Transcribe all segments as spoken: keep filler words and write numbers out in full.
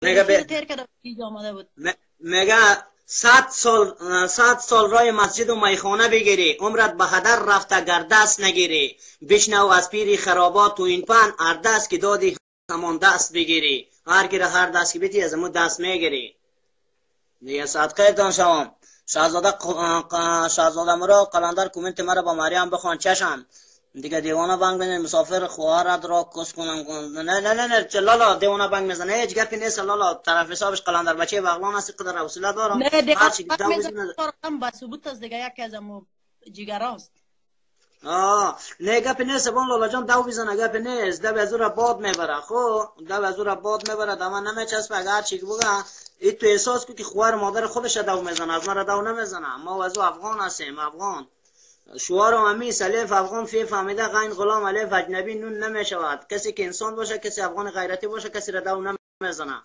میگه به تیر کرده اینجا آمده بود. میگه صد سال صد سال رای مسجد و میخانه بگیری عمرت به هدر رفته گر دست نگیری بشنو از پیری خرابات و این پن هر دست که دادی همان دست بگیری هر کی را هر دست که بیتی از امو دست میگیری دیگه صدقه تان شوم. شاهزاده ق... شاهزاده مرا قلندر کومنت مرا با مریم بخوان چشم دیگه دیوانه بانگ بزنه مسافر خواهرت را کس کنم. نه نه نه نه لالا دیوانه بانگ میزنه هیچ گپی نیست لالا طرف حسابش قلندر بچه بغلان است قدر حوصله دارم نه دیگه هر چی داو میزنه با ثبوت است دیگه یکی از امو جگراست. آه نه گپی نیست بان لالا جان داو بزنه گپی نیست دو از را باد میبره خو دو از را باد میبره دما نمیچسبه اگر چی بگه ای تو احساس کو که خوار مادر خودش داو میزنه از مرا داو نمیزنه ما وزو افغان هستیم افغان شوارم امی سلیف افغان فی فهمیده غین غلام الف اجنبی نون نمیشود کسی که انسان باشه کسی افغان غیرتی باشه کسی را داو نمیزنه.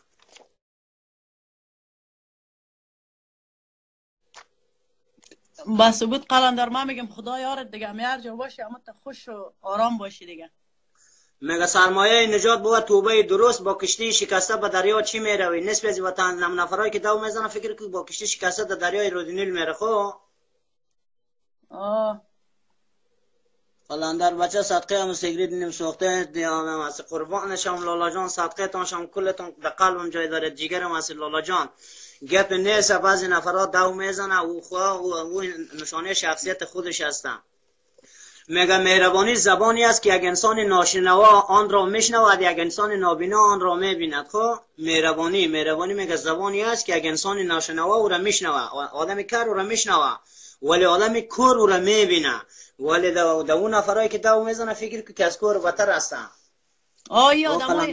با ثبوت قلندر ما میگم خدا یارت دیگه می هر جا باشی اما تو خوش و آرام باشی دیگه. مگه سرمایه نجات بود توبه درست با کشتی شکسته به دریا چی میروی نصف از وطن نم نفرایی که داو میزنه فکر که با کشتی شکسته در دریای رودنیل میره خو آه قلندر بچه صدقه هم سیگریت نیم سوخته دیانم از قربانشم لالا جان صدقه تانشم کلتون در قلبم جای داره جیگرم از لالا جان گپ نیست بعضی نفرات داو میزنه او خواه او نشانه شخصیت خودش هستن. میگه مهربانی زبانی است که یک انسان ناشنوا آن را میشنود یک انسان نابینا آن را میبیند. خب مهربانی مهربانی میگه زبانی است که یک انسان ناشنوا او را میشنود آدم کر او را میشنود ولی آدم کور او را میبینه ولی دو اون نفرایی که داو میزنه فکر که از کور بتر هستن. آه یا آدمای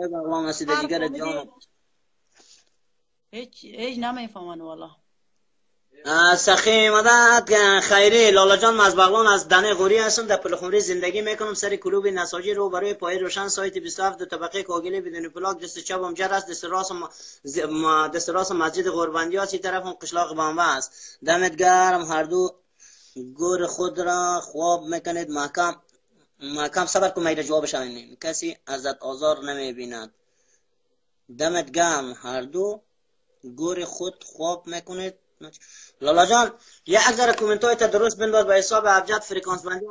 هیچ هیچ نمیفهمن والا. سخی مدد خیری لالا جان از بغلان از دنه غوری هستم در پلخمری زندگی میکنم سر کلوب نساجی رو برای پای روشن سایت بیست و هفت دو طبقه کاگلی بدون پلاک دست چپم جر است دست راست دست راست مسجد قربندی است این طرفم قشلاق بامبه است. دمت گرم هر دو گور خود را خواب میکنید محکم محکم صبر کن میره جوابش همین کسی ازت آزار نمیبیند. دمت گرم هر دو گور خود خواب میکنید. لالا جان یک ذره کومنت های تا درست بنداز به حساب ابجد فرکانس بندی.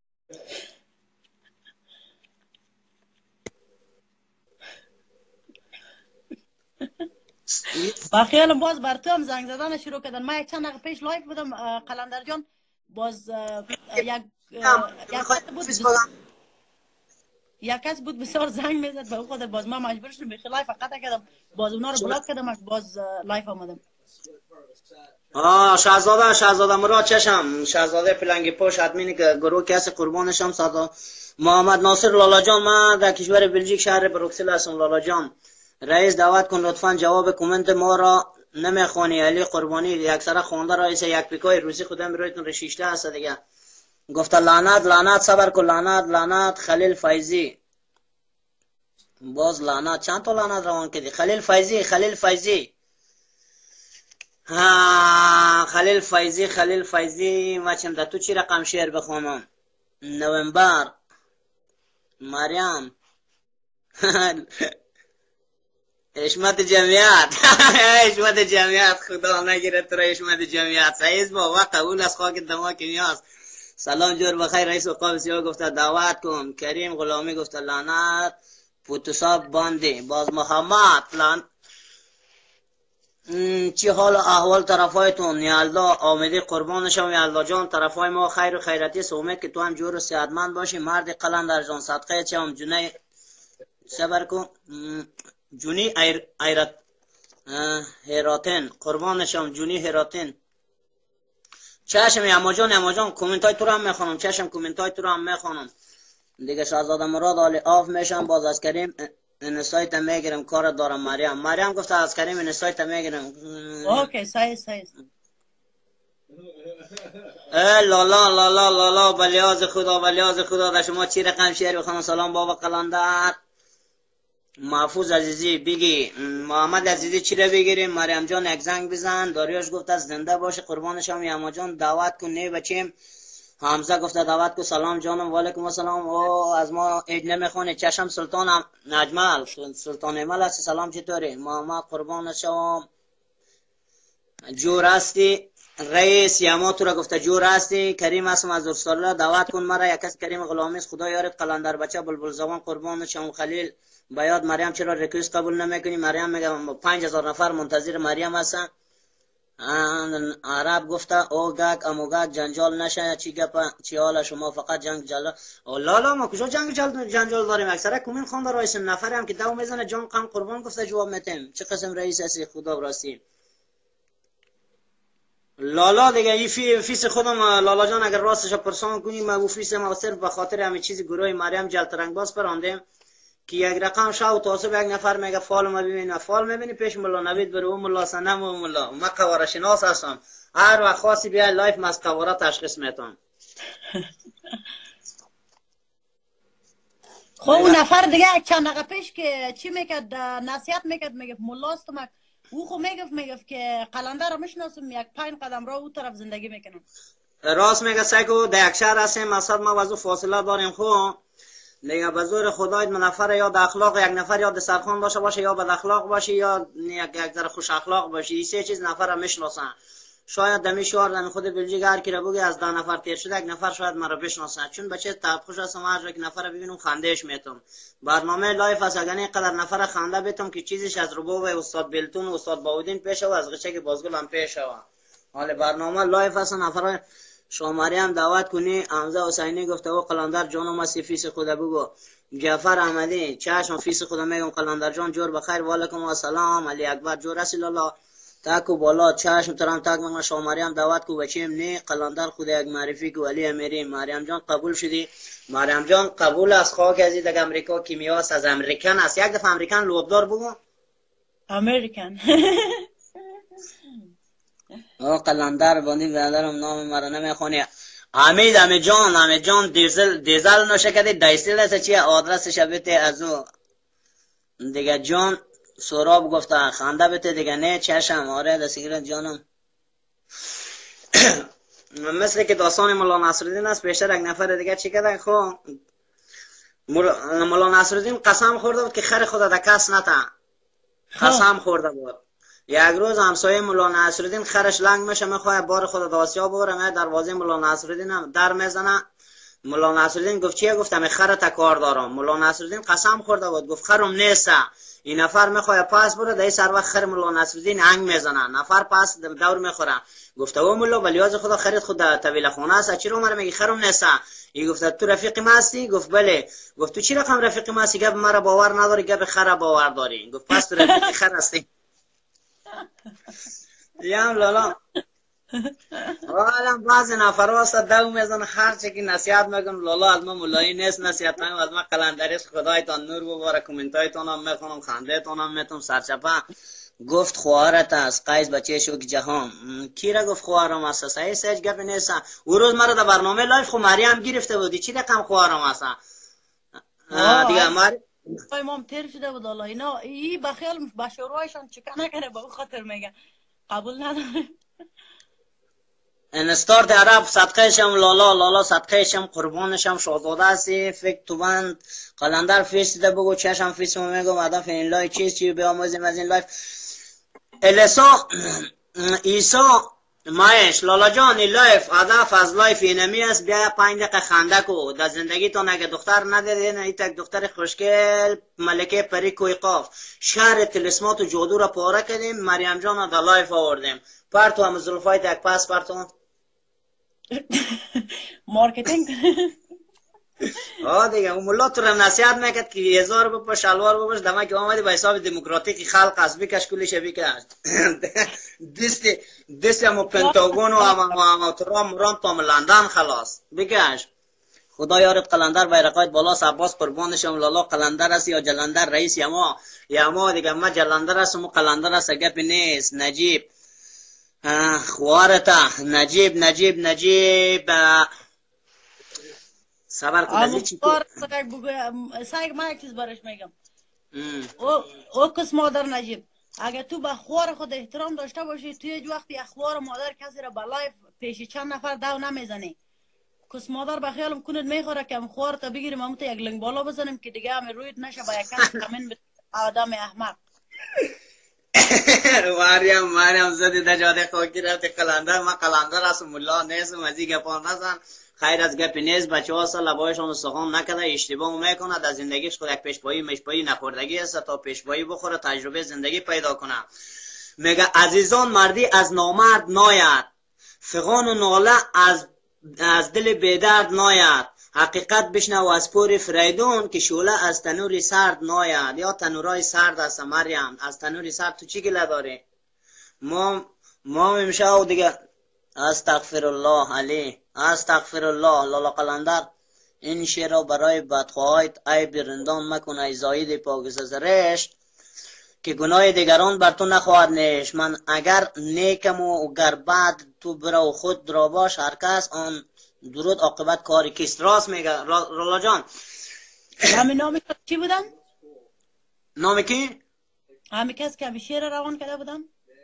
با خیالم باز بر تو هم زنگ زدن شروع کردن. ما یک چند دقیقه پیش لایف بودم قلندر جان باز یک یک کس بود بسیار زنگ میزد به خود باز ما مجبور شدیم به لایف فقط کردم باز اونا رو بلاک کردم باز لایف آمدم. آه شاهزاده شاهزاده مراد چشم شاهزاده پلنگی پوش ادمین گروه کس قربانشم صدا محمد ناصر لالا جان من در کشور بلژیک شهر بروکسل هستم. لالا جان رئیس دعوت کن لطفا جواب کامنت ما را نمیخوانی علی قربانی یکسره خوانده رئیس یک پیکای روسی خودم برایتون رشیشته هست دیگه گفت لعنت لعنت صبر کن لعنت لعنت خلیل فایزی باز لعنت چند تا لعنت روان کردی خلیل فایزی خلیل فایزی ها خلیل فایزی خلیل فایزی ما چند تو چی رقم شعر بخونم نوامبر مریم حشمت جمعیت حشمت جمعیت خدا نگیره تو را حشمت جمعیت سعیز با وقت قبول از خاک دماغ نیاز. سلام جور بخیر رئیس اوقاف سیاه گفته دعوت کن. کریم غلامی گفته لعنت پوتوساب باندی باز محمد لعنت چی حال احوال طرفایتون یالدا آمدی قربانشم یالدا جان طرفای ما خیر و خیرتی سومه که تو هم جور و صحتمند باشی مرد قلندر جان صدقه چه هم جنی صبر کن جونی ایر ایرت هراتن قربانشم جونی هراتن چشم اما جان اما جان کومنت های تو رو هم میخوانم چشم کومنت های تو رو هم میخوانم دیگه شاهزاده مراد علی آف میشم باز از کریم انسایت میگیرم کار دارم. مریم مریم گفته از کریم انسایت میگیرم. اوکی سایه سایه ای لالا لالا لالا بلیاز خدا بلیاز خدا در شما چی رقم شعر بخوانم. سلام بابا قلندر محفوظ عزیزی بگی محمد عزیزی چی رو بگیریم. مریم جان یک زنگ بزن. داریوش گفت از زنده باشه قربانشم. یما جان دعوت کن نه بچیم حمزه گفته دعوت کو سلام جانم. و علیکم السلام. او از ما عید نمیخونه. چشم سلطان نجمل سلطان امل هستی. سلام چطوری؟ ماما قربان شوم. جور هستی رئیس یما تو را گفته جور هستی. کریم هستم از استرالیا. دعوت کن مرا. یک کس کریم غلامیست. خدا یارت قلندر بچه بلبل زبان قربان شوم. خلیل بیاد مریم چرا ریکوست قبول نمیکنی؟ مریم میگه پنج هزار نفر منتظر مریم هستن. عرب گفته او گک امو گک جنجال نشه. چی گپ چی حال شما؟ فقط جنگ جل. لالا ما کجا جنگ جل جنجال داریم؟ اکثر کومین خان داره رئیس نفر هم که دو میزنه جان قم قربان گفته جواب میتیم. چه قسم رئیس هستی خدا براستی؟ لالا دیگه این فی فیس خودم لالا جان اگر راستش پرسان کنی ما فیس ما صرف به خاطر همین چیز گروه مریم جلترنگ باز پراندیم که یک رقم شاو توسب یک نفر میگه فال ما ببین فال میبینی پیش ملا نوید بره و ملا سنم و ملا ما قواره شناس هستم. هر وقت خاصی بیا لایف ما از قواره تشخیص میتونم. خب اون نفر دیگه چند دقیقه پیش که چی میکرد نصیحت میکرد میگفت ملاست مک او خو میگفت میگفت که قلنده رو میشناسم یک پنج قدم را او طرف زندگی میکنم. راست میگه سگو در یک شهر هستیم مصد ما وضو فاصله داریم. خو دیگه به زور خدایت من نفر یا اخلاق یک نفر یا سرخان باشه باشه یا بد اخلاق باشه یا یک یک ذره خوش اخلاق باشه. این سه چیز نفر رو میشناسن. شاید دمی شوار دمی خود بلژیک هر کی رو بگی از ده نفر تیر شده یک نفر شاید مرا بشناسه چون بچه تاب خوش هستم هر جا که نفر ببینم خندهش میتم. برنامه لایف از اگه اینقدر نفر خنده بیتم که چیزش از رباب استاد بلتون و استاد باودین پیش و از غچه که بازگل هم پیش و حال برنامه لایف هست. نفر شما مریم دعوت کنی. حمزه حسینی گفته و قلندر جانم هستی فیس خدا بگو. جعفر احمدی چشم فیس خدا میگم قلندر جان جور بخیر. و علیکم السلام. علی اکبر جور رسول الله تاکو بالا چشم ترام تاک میگم. شما مریم دعوت کو بچیم نه قلندر خدا یک معرفی کو. علی امیری مریم جان قبول شدی. مریم جان قبول از خاک از دیگه امریکا کیمیاست از امریکن است. یک دفعه امریکن لوبدار بگو. امریکن او قلندر بانی برادرم نام مرا نمیخونی. حمید حمید جان حمید جان دیزل دیزل نوشه کردی دایسل است چیه آدرسش بده از او دیگه جان سوراب گفته خنده بده دیگه نه چشم. آره دستگیر جانم مثل که داستان مولا نصرالدین است. بیشتر یک نفر دیگه چی کردن خو مولا نصرالدین قسم خورده بود که خر خدا در کس نتا قسم خورده بود. یک روز همسایه مولا نصرالدین خرش لنگ میشه میخواه بار خود داسیا ببره می دروازه مولا نصرالدین هم در میزنه. مولا نصرالدین گفت چیه؟ گفتم خرت کار دارم. مولا نصرالدین قسم خورده بود گفت خرم نیست. این نفر میخواه پاس بره در سر وقت خر مولا نصرالدین هنگ میزنه. نفر پاس دور میخوره. گفته او مولا بلیاز خدا خرید خود طویل خونه است چرا مرا میگی خرم نیست؟ ای گفت تو رفیق ما هستی؟ گفت بله. گفت تو چی رقم رفیق ما هستی؟ گفت مرا باور نداری گفت خر باور داری. گفت پس تو رفیق خر هستی. یام لالا حالا بعضی نفر هست دو میزن هر چی که نصیحت میگم لالا از ما مولایی نیست نصیحت میگم از ما قلندریست. خدایتان نور بباره. کامنتایتان هم میخونم خندهتان هم میتونم سرچپه. گفت خواهرت است قیس بچه شو که جهان کی را گفت خواهرم است؟ صحیح سج گپ نیست. او روز مرا در برنامه لایف خو مریم گرفته بودی چی رقم خواهرم است دیگه مر امام تیر شده بود الله اینا ای بخیال بشوروایشان چیکار نکنه به خاطر میگن قبول نداره. انستارت عرب صدقه شم لالا لالا صدقه شم قربانشم شاهزاده هستی. فکر تو بند قلندر فیس ده بگو چشم فیس مو میگم هدف این لایف چیز چی بیاموزیم از این لایف. السا ایسا مایش لالا جان این لایف هدف از لایف اینمی است. بیا پنج دقیقه خنده کو در زندگی تو. اگه دختر نداری نه یک دختر خوشگل ملکه پری کوی قاف شهر تلسمات و جادو را پاره کردیم. مریم جان در لایف آوردیم. پرتو هم زلفای یک پاس پرتو مارکتینگ آه دیگه اون ملا تو را نصیحت میکرد که هزار بپا شلوار بپاش دمه که آمدی با حساب دموکراتیک خلق از بکش کلش بکش دست دست همو پنتاگون و همو ترام مرام تا لندن خلاص بکش. خدا یارت قلندر بیرقایت بالا عباس قربانشم. لالا قلندر است یا جلندر رئیس یا ما یا ما دیگه ما جلندر است و قلندر است گپ نیست. نجیب خوارتا نجیب نجیب نجیب صبر کن از چی تو سایگ ما یک چیز برش میگم. او او کس مادر نجیب اگه تو به خوار خود احترام داشته باشی توی یک وقتی اخوار مادر کسی را به لایف پیش چند نفر دو نمیزنی کس مادر به خیالم کند میخوره که خوار تا بگیریم همون تا یک لنگ بالا بزنیم که دیگه همه رویت نشه با یک کس کمین به آدم احمق. مریم مریم زدی در جاده خاکی رفتی قلندر. من قلندر هستم، ملا نیستم، از این گپا نزن. خیر از گپی نیست. بچه ها سال لبایشان استخوان نکده، اشتباه میکنه، در زندگیش خود یک پیشبایی مشبایی نخوردگی است تا پیشبایی بخوره، تجربه زندگی پیدا کنه. میگه عزیزان مردی از نامرد ناید، فغان و ناله از از دل بیدرد ناید، حقیقت بشنو از پور فریدون که شعله از تنور سرد ناید. یا تنورای سرد است مریم، از تنور سرد تو چی گله داری؟ ما ما میشه دیگه. استغفر الله علی، استغفر الله. لالا قلندر این شعر را برای بدخواهایت ای برندان مکن ای زاید پاکیزه زرشت که گناه دیگران بر تو نخواهد نیش. من اگر نیکم و گر بد تو برو خود را باش، هر کس آن درود عاقبت کاری کیست. راست میگه رولا جان. همین نامی چی بودن؟ نام کی؟ همین کس که شعر روان کرده بودن؟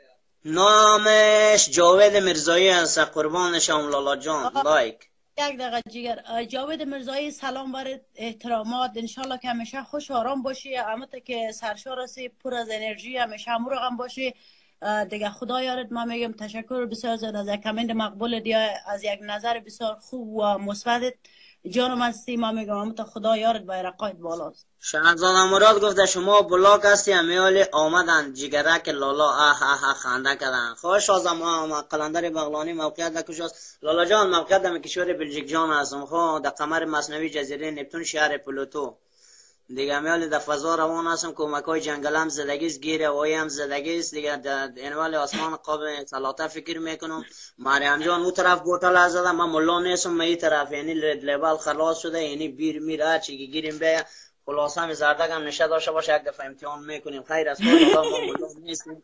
نامش جاوید مرزایی است. قربانشم لالا جان. لایک یک دقیقه جگر. جاوید مرزایی سلام برات، احترامات. انشالله که همیشه خوش آرام باشی، همت که سرشار هستی، پر از انرژی، همیشه مرغم باشی دیگه. خدا یارت. من میگم تشکر بسیار زیاد از یک کامنت مقبول دیگه، از یک نظر بسیار خوب و مثبت. جانم هستی. من میگم همت خدا یارت با رقایت بالاست. شهرزاد مراد گفته شما بلاک هستی، امیالی آمدن جگرک لالا اه اه اه خنده کردن. خوش آزم قلندر بغلانی موقعیت در کجاست؟ لالا جان موقعیت در کشور بلژیک جان هستم. خب در قمر مصنوعی جزیره نپتون شهر پلوتو دیگه. امیالی در فضا روان هستم، کمک های جنگل هم زدگیست، گیر هوایی هم زدگیست دیگه. در انوال آسمان قابل سلاطه فکر میکنم. مریم جان اون طرف بوتل از زدم، من ملا نیستم، من این طرف یعنی رد لیبل خلاص شده، یعنی بیر میره چی گیریم به خلاصه می زردگ هم نشه داشته باشه، یک دفعه امتحان میکنیم. خیر است الله. ما ملا نیستیم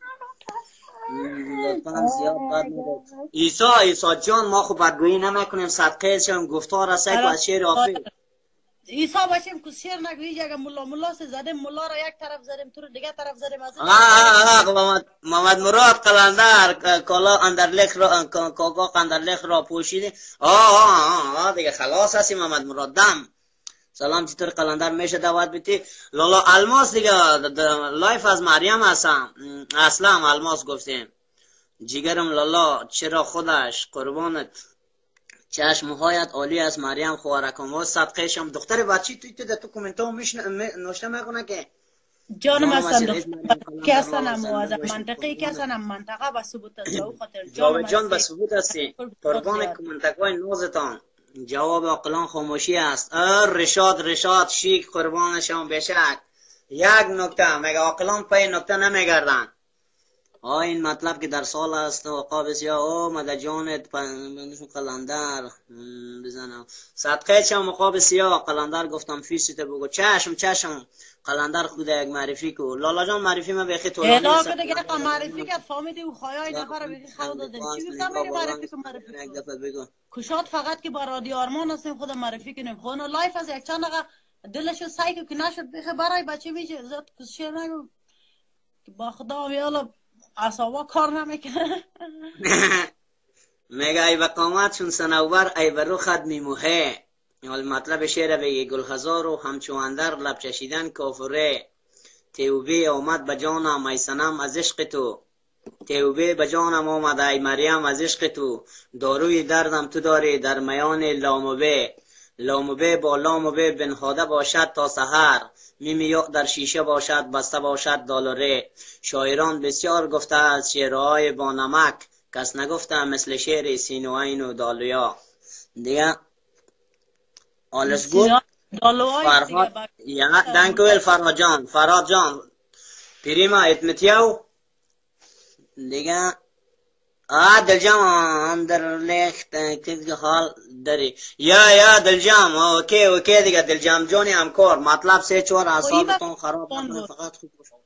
لطفا زیاد بد نگو. عیسی عیسی جان ما خب بدگویی نمیکنیم، صدقه شم گفتار است که از شعر آفی عیسی باشیم که شعر نگویی. اگه ملا ملا سے زدیم، ملا را یک طرف زدیم، تو رو دیگه طرف زدیم. از محمد مراد قلندر کالا اندرلخ را کاکا اندرلخ را پوشیدی. آه آه آه دیگه خلاص هستی محمد مراد. دم سلام، چطور قلندر میشه دعوت بیتی؟ لالا الماس دیگه لایف از مریم هستم. اسلام الماس گفتیم جیگرم لالا چرا خودش قربانت چشمهایت عالی است. مریم خوارکم و صدقه شم. دختر بچی توی تو در تو کومنت ها نوشته میکنه که جانم هستم دختر که هستن هم از منطقه که هستن هم منطقه به ثبوت است. او خاطر جاوید جان به ثبوت هستی. قربان کومنتک های نوزتان. جواب عاقلان خاموشی است. رشاد رشاد شیک قربانشان بشک. یک نکته میگه عاقلان پای نکته نمیگردن. آه این مطلب که در سال است و قابس یا او مده جانت قلندر بزنم صدقه چه مقاب سیاه. قلندر گفتم فیسیت بگو. چشم چشم قلندر خود یک معرفی کو. لالا جان معرفی ما بخی تو اینا که دیگه معرفی کرد فهمیدی او خایای نفر بگی خود دادن. چی گفتم میری معرفی کو معرفی یک دفعه بگو. کشات فقط که با رادیو آرمان هستیم خود معرفی کنیم. خود لایف از یک چند دقیقه دلشو سعی که نشد بخه برای بچه میشه زاد کشیر نگو با خدا میالا اصابا کار نمیکنه. میگه ای وقامت چون سنوبر ای برو خد میموهه. مطلب شعر بگی گلخزار و همچو اندر لب چشیدن کافره. توبه آمد به جانم ای صنم از عشق تو. توبه به جانم آمد ای مریم از عشق تو. داروی دردم تو داری در میان لاموبه. لاموبه با لاموبه بنهاده باشد تا سحر. میمی در شیشه باشد بسته باشد دالاره. شاعران بسیار گفته از شعرهای با نمک، کس نگفته مثل شعر سینوین و دالویا. دیگه آلس گفت فرهاد یا دنکویل فرهاد جان فرهاد جان پیریما اتمتیاو دیگه آه دلجام اندر لیخت که حال داری یا یا دلجام اوکی اوکی دیگه دلجام جونی همکار مطلب سه چهار اعصابتون خراب نکنه فقط خوب باشه.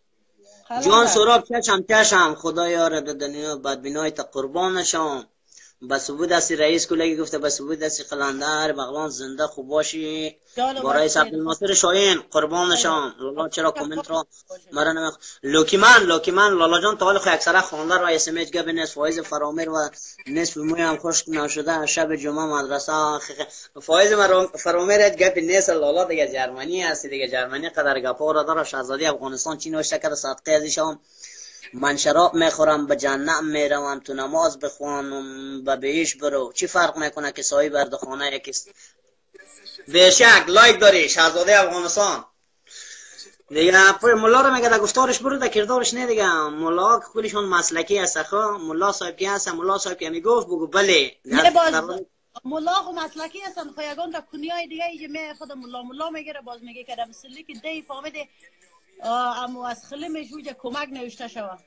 جان سراب چشم چشم خدا یار دنیا بدبینای تا قربانشان. به ثبوت دستی رئیس کلگی گفته به ثبوت دستی قلندر بغلان زنده خوب باشی. با رئیس عبدالناصر شاهین قربانشان. لالا چرا کامنت را مرا نمیخ لوکیمن لوکیمن لالا جان تا خو اکثرا خوانده را اس ام اچ گب نصف فایز فرامیر و نصف موی هم خشک نشده شب جمعه مدرسه فایز فرامیر گپ نصف لالا دیگه جرمنی است دیگه جرمنی قدر گپا را داره. شاهزاده افغانستان چی نوشته کرده صدقه ازشام من شراب میخورم به جنت میروم تو نماز بخوانم به بهش برو. چی فرق میکنه که صاحب بردخانه یکیست؟ بشک لایک داری شاهزاده افغانستان دیگه. پای ملا رو میگه در گفتارش برو در کردارش نه دیگه. ملا کلیشون مسلکی است خو ملا صاحب کی هست ملا صاحب کی میگفت بگو بله نه باز ملا خو مسلکی هستن خو یگان در کنیای دیگه ایجا می خود ملا ملا میگیره باز میگه که در مسلی که دی فهمیده امو از خلی میشوجه کمک نوشته شوه.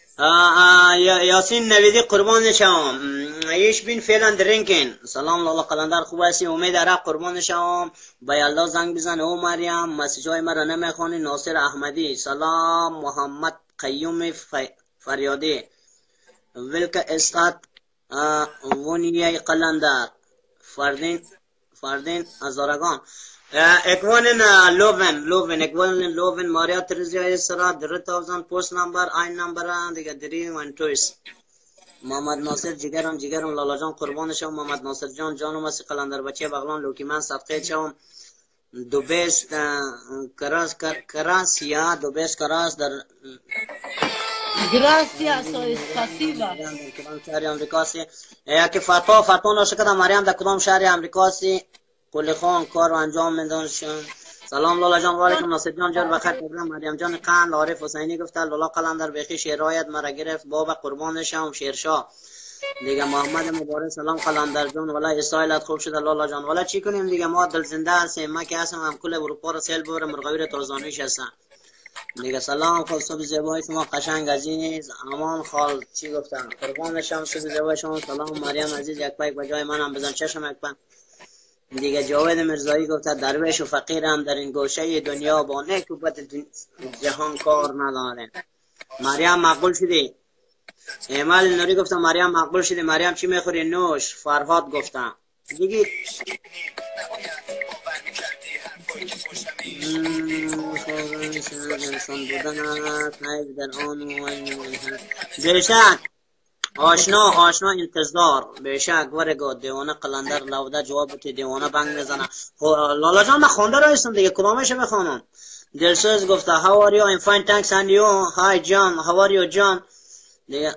یاسین نویدی قربان شوم. ایش بین فعلا درینکین. سلام لالا قلندر خوب هستی؟ امید عرب قربان شوم. با یالله زنگ بزن او مریم مسیج های مرا نمیخوانی. ناصر احمدی سلام. محمد قیوم فریادی ولک استاد ونیای قلندر فردین فردین ازارگان اکوانن لوون لوون اکوانن لوون ماریا ترزیای سرا در تاوزن پوست نمبر این نمبر دیگه دری ون تویس. محمد ناصر جگرم جگرم لالا جان قربان شوم. محمد ناصر جان جانم است قلندر بچه بغلان لوکیمن صدقه شوم. دو بیست کراس کراسیا دو بیست کراس در Gracias, soy pasiva. شهر امریکا سی یا که فتا فتا نشه کدام مریم در کدام شهر امریکا سی کلی خان کار رو انجام میدونشون. سلام لالا جان و علیکم ناصر جان جان بخیر قبلا مریم جان قند عارف حسینی گفته لالا قلندر بخی شیرایت مرا گرفت بابا قربانشم شیرشاه دیگه. محمد مبارک سلام قلندر جان والا استایلت خوب شده لالا جان. والا چی کنیم دیگه ما دل زنده هستیم. ما که هستم هم کل اروپا رو سیل ببرم مرغوی تازانویش هستم دیگه. سلام خال صبح زیبای شما قشنگ عزیز امان خال چی گفتم قربانشم صبح زیبای شما. سلام مریم عزیز یک پایک بجای منم بزن چشم یک پایک دیگه. جاوید مرزایی گفته درویش و فقیرم در این گوشه دنیا با نیک و بد جهان کار نداره. مریم مقبول شدی. ایمال نوری گفتم مریم مقبول شدی. مریم چی میخوری؟ نوش. فرهاد گفتم دیگه انسان بودن تایید در آن بشک آشنا آشنا انتظار بشک ورگو دیوانه قلندر لوده جواب بتی دیوانه بنگ میزنه. لالا جان من خونده رو هستم دیگه کدامش میخونم. دلسوز گفته how are you I'm fine thanks and you hi John how are you John دیگه.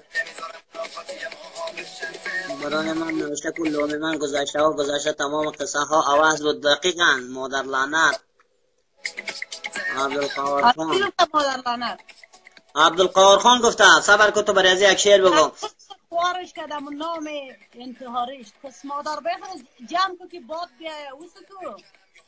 برای من نوشته کل لومی من گذاشته ها گذاشته تمام قصه ها عوض بود دقیقا مادر لعنت. عبدالقاهر خان عبدالقاهر خان گفته صبر کن تو برای از یک شعر بگو. خوارش کردم نام انتحاریش پس مادر بخواست جمع تو که باد بیایه اوست تو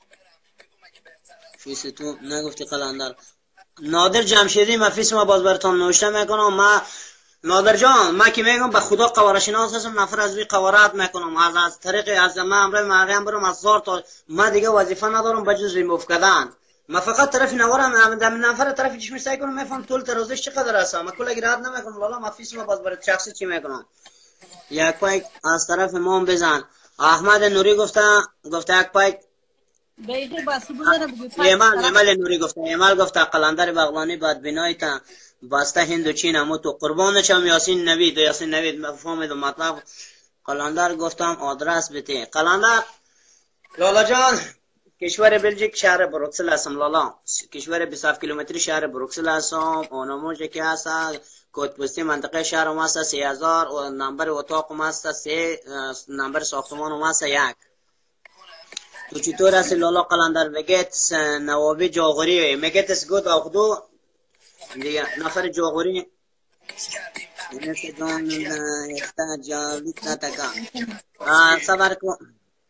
فیس تو نگفتی قلندر. نادر جمشیدی من فیس ما باز براتون نوشته میکنم. ما نادر جان ما که میگم به خدا قواره شناس هستم نفر از روی قوارات میکنم از از طریق از ما امروز مریم برم از زار تا ما دیگه وظیفه ندارم بجز ریموف کردن. ما فقط طرف نوارم دم نفر طرف چشم سعی کنم میفهم طول ترازش چقدر است. ما کلا گراد نمیکنم والا ما فیس ما باز برای شخصی چی میکنم. یک پایک از طرف ما بزن. احمد نوری گفته گفته یک پایک بیخی بس بزنه بگو. ایمال ایمال نوری گفته ایمال گفته قلندر بغلانی بدبینای تا بسته هند و چین همو تو قربانشم. یاسین نوید یاسین نوید مفهوم مطلب قلندر گفتم آدرس بده. قلندر لالا جان کشور بلژیک شهر بروکسل هستم لالا. کشور بیست و هفت کیلومتری شهر بروکسل هستم. اونموج که هست کد پستی منطقه شهر هم هست سه هزار و نمبر اتاق هم هست سه نمبر ساختمان هم هست یک. تو چطور هستی لالا قلندر؟ وگیتس نوابی جاغوری میگتس گود آخدو دیگه نفر جاغوری نفر جان احتاجالیت نتکا صبر کن.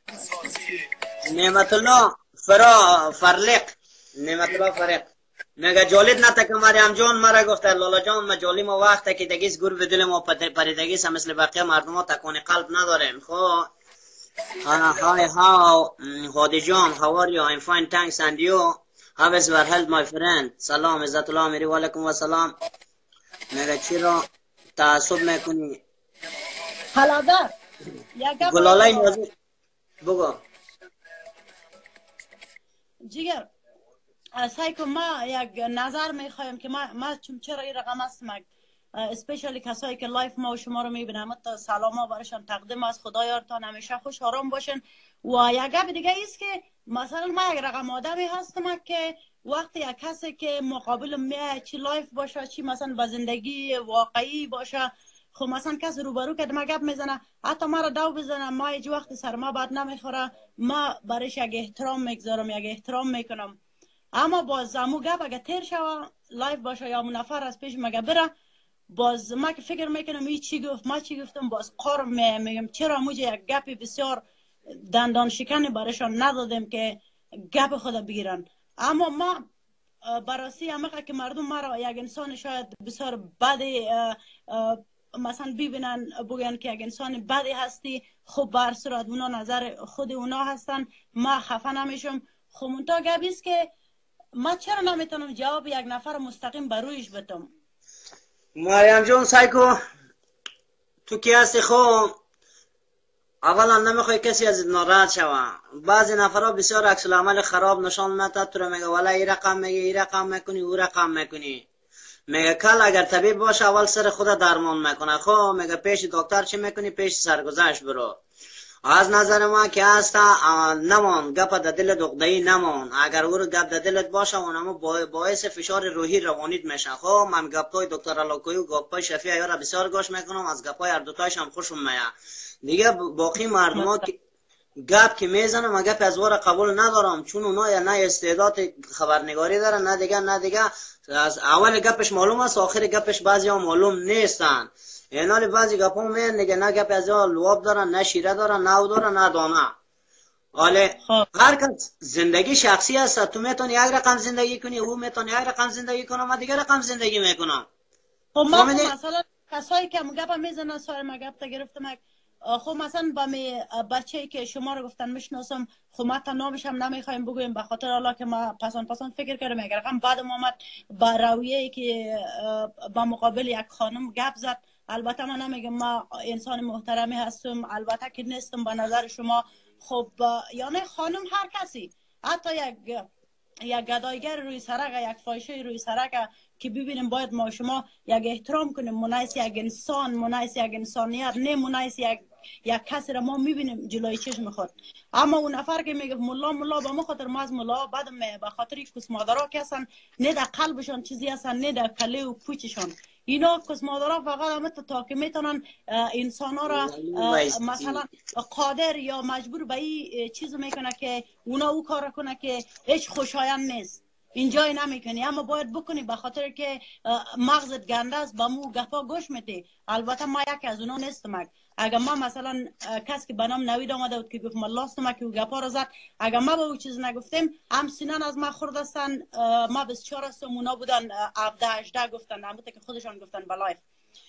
نعمت الله فرا فرلق نعمت الله فرق مگه جالید نتکا مریم جان مرا گفته لالا جان ما جالی ما وقته که دگیس گور به دل ما پریدگیس هم مثل بقیه مردم ها تکان قلب نداریم. خو hi how هادی جان how are you I'm fine thanks and you how is your health my friend. سلام عزت الله میری و علیکم و سلام. میگه چی را تعصب میکنی؟ حلادر یک گپ گلالای نازی بگو. جیگر سعی کن ما یک نظر میخوایم که ما ما چون چرا این رقم هستم اسپیشلی کسایی که لایف ما و شما رو میبینم تا سلام ها برشان تقدیم از خدایارتان همیشه خوش آرام باشین. و یک گپ دیگه ایست که مثلا ما یک رقم آدمی هستم که وقتی یک کسی که مقابل میاد چی لایف باشه چی مثلا به زندگی واقعی باشه، خب مثلا کسی روبرو که ما گپ میزنه حتی ما را دو بزنه ما هیچ وقت سر ما بد نمیخوره، ما برش یک احترام میگذارم یک احترام میکنم. اما باز امو گپ اگه تیر شوه لایف باشه یا اون نفر از پیش مگه بره، باز ما که فکر میکنم این چی گفت ما چی گفتم، باز قار میگم چرا موجه یک گپی بسیار دندان شکنی برایشان ندادیم که گپ خود بگیرن. اما ما براسی همه که مردم ما را یک انسان شاید بسیار بدی مثلا ببینن بگن که یک انسان بدی هستی، خب بر صورت اونا نظر خود اونا هستن، ما خفه نمیشم. خب منتها گپ است که ما چرا نمیتونم جواب یک نفر مستقیم بر رویش بدم. مریم جون سایکو تو کی هستی؟ خب اولا نمیخوای کسی از ناراحت شوه. بعضی نفرها بسیار عکس العمل خراب نشان میدن، تو رو میگه والا این رقم میگه این رقم میکنی او رقم میکنی. میگه کل اگر طبیب باشه اول سر خود درمان میکنه. خب میگه پیش دکتر چی میکنی؟ پیش سرگذشت برو. از نظر ما که هست نمان گپ در دل دغدایی نمان. اگر او رو گپ در دلت باشه اونم باعث فشار روحی روانیت میشه. خب من گپای دکتر علاکویی و گپای شفیع اینا را بسیار گوش میکنم، از گپای هر دوتایش هم خوشم میاد. دیگه باقی مردم که گپ که میزنم من گپ از وره قبول ندارم، چون اونا یا نه استعداد خبرنگاری دارن نه دیگه نه دیگه از اول گپش معلوم است آخر گپش بعضی ها معلوم نیستن. اینالی بعضی گپ ها میگن دیگه نه گپ از ها لواب دارن نه شیره دارن نه او دارن نه دانه. حاله هر کس زندگی شخصی است، تو میتونی یک رقم زندگی کنی او میتونی یک رقم زندگی کنه من دیگه رقم زندگی میکنم. خب ما مثلا کسایی که گپ میزنن سوال ما گپ تا گرفتم، خب مثلا با می بچه‌ای که شما رو گفتن میشناسم، خب ما تا نامش هم نمیخوایم بگویم به خاطر الله که ما پسان پسان فکر کردم اگر هم بعد اومد با رویه‌ای که با مقابل یک خانم گپ زد، البته من نمیگم ما انسان محترمی هستم، البته که نیستم به نظر شما. خب یعنی خانم هر کسی، حتی یک یک گدایگر روی سرک، یک فاحشه روی سرک که ببینیم باید ما شما یک احترام کنیم، منایس یک انسان، منایس یک انسانیت، نه منایس یک یک کسی را ما میبینیم جلوی چشم خود. اما اون نفر که میگه ملا ملا با ما خاطر ما از ملا بعد به خاطر کس مادرها که هستن نه در قلبشان چیزی هستن نه در کله و پوچشان، اینا کس مادرها فقط همه تا که میتونن انسان ها را مثلا قادر یا مجبور به این چیز میکنه که اونا او کار کنه که هیچ خوشایند نیست، اینجای نمیکنی اما باید بکنی به خاطر که مغزت گنده است با مو گپا گوش میدی. البته ما یکی از اونا نیستم. اگر ما مثلا کسی که به نام نوید آمده بود که گفت ما لاستم که او گپا رو زد، اگر ما به او چیز نگفتیم هم سینان از ما خورد هستن، ما بس چهار هستم اونا بودن هفده هجده گفتن، همونطور که خودشان گفتن به لایف.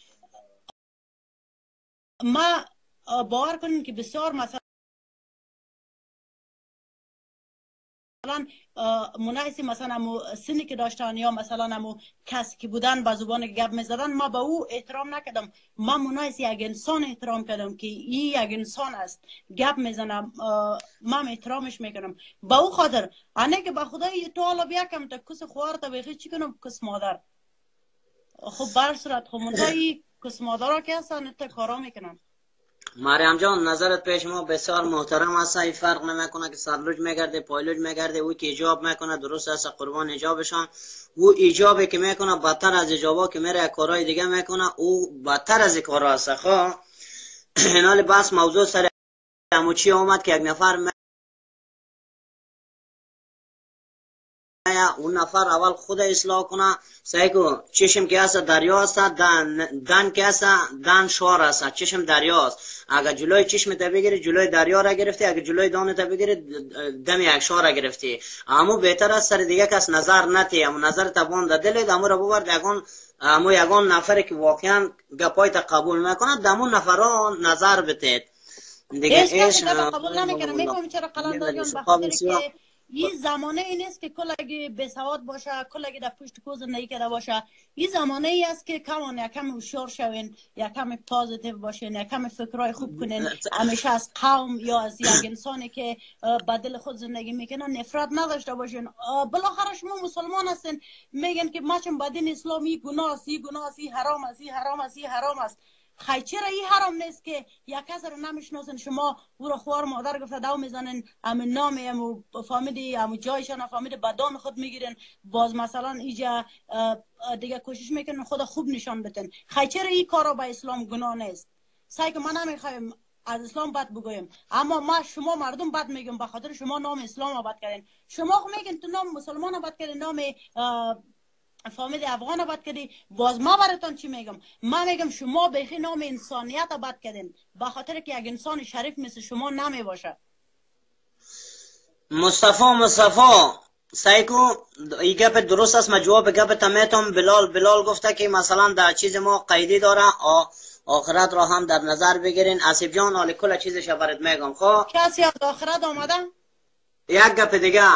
ما باور کنیم که بسیار مثلا مثلا منایسی مثلا امو سنی که داشتن یا مثلا امو کسی که بودن با زبان گپ میزدن، ما به او احترام نکردم، ما منایسی یک انسان احترام کردم که این یک انسان است گپ میزنم، ما احترامش میکنم با او خاطر. انه که با خدای تو حالا بیا کم تا کس خوار تا بخی چی کنم کس مادر، خب بر صورت خب منتایی کس مادر که هستن تا کارا میکنن. مریم جان نظرت پیش ما بسیار محترم است، این فرق نمیکنه که سرلوج میگرده پایلوج میگرده، او که ایجاب میکنه درست است قربان ایجابشان، او ایجابی که میکنه بدتر از ایجابا که میره کارهای دیگه میکنه او بدتر از کارا است. خب اینال بس موضوع سر همو چی آمد که یک نفر اون نفر اول خود اصلاح کنه. سعی کن چشم که هست دریا است، دن دن که هست دن شوار است، چشم دریا است. اگر جلوی چشم تا بگیری جلوی دریا را گرفتی، اگر جلوی دان تا بگیری دم یک شوار را گرفتی. اما بهتر است سر دیگه کس نظر نتی، اما نظر تبان در دلت امو را ببرد یگان اما یگان نفری که واقعا گپای تا قبول میکنه دمون نفرها نظر بتید دیگه ایش قبول نمیکنه. میفهمی چرا قلندریان به خاطر که این زمانه ای نیست که کلگی بسواد باشه، کلگی در پشت کوز زندگی کرده باشه. این زمانه ای است که کمان یکم هوشیار شوین، یکم پازیتیو باشین، یکم فکرای خوب کنین. همیشه از قوم یا از یک انسانی که به دل خود زندگی میکنه نفرت نداشته باشین. بالاخره شما مسلمان هستین، میگن که ما چون به دین اسلامی گناه است، این گناه است، این حرام است، این حرام است، این حرام است. خیلی چرا این حرام نیست که یک کس رو نمیشناسن شما او را خوار مادر گفته دو میزنن، همون نام همون فامیلی همون جایشان فامیل بدان خود میگیرن، باز مثلا اینجا دیگه کوشش میکنن خود خوب نشان بدن. خیلی چرا این کارا به اسلام گناه نیست؟ سعی که من نمیخوایم از اسلام بد بگویم، اما ما شما مردم بد میگم به خاطر شما نام اسلام بد کردین. شما خو میگین تو نام مسلمان بد کردین، نام فامیل افغان بد کردی. باز ما براتون چی میگم؟ ما میگم شما بخی نام انسانیت بد کردین به خاطر که یک انسان شریف مثل شما نمی باشه. مصطفی مصطفی سایکو این گپ درست است. من جواب گپ تمیتم. بلال بلال گفته که مثلا در چیز ما قیدی داره، آخرت را هم در نظر بگیرین. آصف جان حال کل چیزش برات میگم. خب کسی از آخرت آمده؟ یک گپ دیگه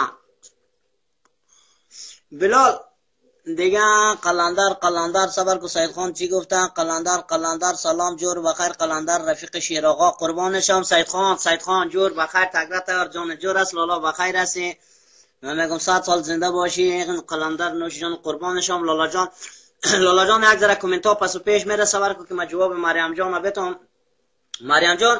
بلال دیگه. قلندر قلندر صبر کو سید خان چی گفته؟ قلندر قلندر سلام جور بخیر. قلندر رفیق شیر آقا قربانشم. سید خان سید خان جور بخیر. تگرت هر جان جور است. لالا بخیر هستی. من میگم صد سال زنده باشی. قلندر نوش جان قربانشم. لالا جان لالا جان یک ذره کامنت ها پس و پیش میره صبر کو که من جواب مریم جان بتم. مریم جان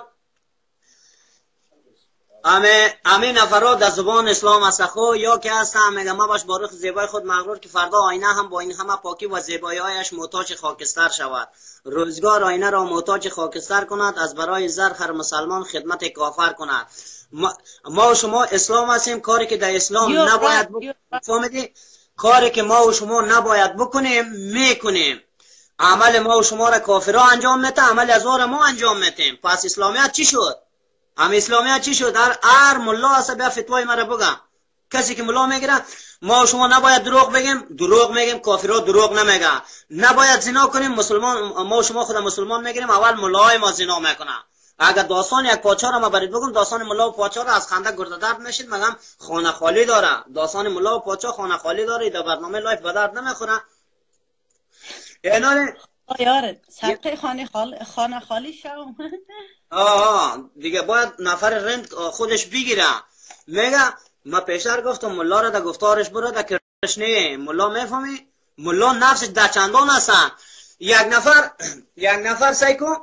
همه همه نفرات در زبان اسلام است خو یا که هستم میگم ما باش با روح زیبای خود مغرور که فردا آینه هم با این همه پاکی و زیبایی هایش محتاج خاکستر شود. روزگار آینه را محتاج خاکستر کند، از برای زرخر مسلمان خدمت کافر کند. ما, ما و شما اسلام هستیم. کاری که در اسلام نباید بکنیم، کاری که ما و شما نباید بکنیم میکنیم. عمل ما و شما را کافرها انجام میده، عمل از ما انجام میدیم. پس اسلامیت چی شد؟ هم اسلامیت چی شد؟ هر هر ملا هست بیا فتوای مرا بگم. کسی که ملا میگیره ما و شما نباید دروغ بگیم، دروغ میگیم. کافرها دروغ نمیگه. نباید زنا کنیم، مسلمان ما و شما خود مسلمان میگیریم، اول ملای ما زنا میکنه. اگر داستان یک پادشاه را ما برید بگم، داستان ملا و پادشاه را از خنده گرده درد میشید. میگم خانه خالی داره. داستان ملا و پادشاه خانه خالی داره. در برنامه لایف به درد نمیخوره. اینا یاره سبقه خانه خالی خانه خالی شو. آه دیگه باید نفر رند خودش بگیره. میگه ما پیشتر گفتم ملا را در گفتارش برو در کردش نه. ملا میفهمی؟ ملا نفسش در چندان هستن. یک نفر یک نفر سایکو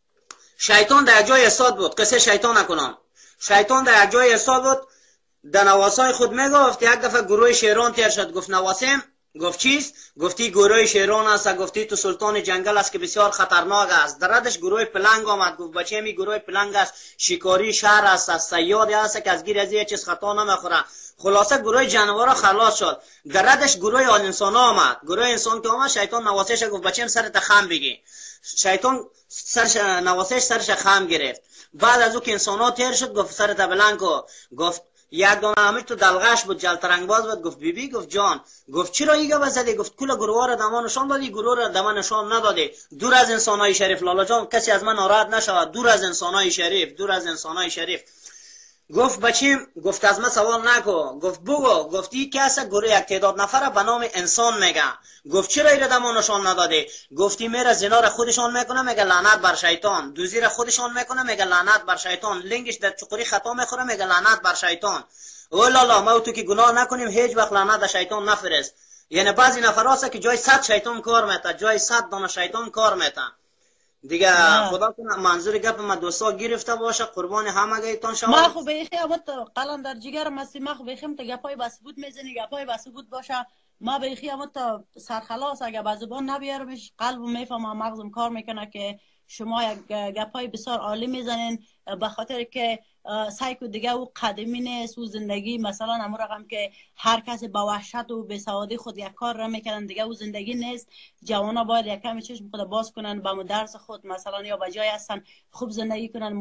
شیطان در یک جای استاد بود. قصه شیطان نکنم. شیطان در یک جای استاد بود. در نواسای خود میگفت. یک دفعه گروه شیران تیر شد. گفت نواسیم. گفت چیست؟ گفتی گروه شیران است. گفتی تو سلطان جنگل است که بسیار خطرناک است. در ردش گروه پلنگ آمد. گفت بچه می گروه پلنگ است، شکاری شهر است، از صیادی است که از گیر از یه چیز خطا نمیخوره. خلاصه گروه جانورا خلاص شد. در ردش گروه انسان آمد. گروه انسان که آمد شیطان نواسش گفت بچه سرت خم بگی. شیطان سرش نواسش سرش خم گرفت. بعد از او که انسان ها تیر شد گفت سرت بلند کو. گفت یک دانه همیش تو دلغش بود، جلترنگ باز بود. گفت بیبی بی. گفت جان. گفت چرا ایگا بزدی؟ گفت کل گروه را دما نشان دادی، گروه را دما نشان ندادی. دور از انسانای شریف. لالا جان کسی از من ناراحت نشود. دور از انسانای شریف، دور از انسانای شریف. گفت بچیم، گفت از من سوال نکو. گفت بگو. گفتی کسا گروه یک تعداد نفر به نام انسان میگه. گفت چرا ایره دما نشان ندادی؟ گفتی میره زنا را خودشان میکنه میگه لعنت بر شیطان، دوزی را خودشان میکنه میگه لعنت بر شیطان، لنگش در چقوری خطا میخوره میگه لعنت بر شیطان. او لالا ما تو که گناه نکنیم هیچ وقت لعنت در شیطان نفرست. یعنی بعضی نفر هست که جای صد شیطان کار میته، جای صد دانه شیطان کار میته دیگه. خدا کنه منظور گپ ما دوستا گرفته باشه. قربان همگیتون شما. ما خو بیخی امت قلم در جگر مسی. ما خو بیخیم تا گپای بس بود میزنی، گپای بس بود باشه. ما بیخی امت سرخلاص اگه با زبان نبیارمش قلبم میفهمم، مغزم کار میکنه که شما یک گپای بسیار عالی میزنین. به خاطر که سعی کو دیگه او قدمی نیست، او زندگی مثلا همون رقم که هر کسی با وحشت و بی‌سوادی خود یک کار را میکنن، دیگه او زندگی نیست. جوانا باید یک کمی چشم خود باز کنن با درس خود مثلا، یا بجای هستن خوب زندگی کنن.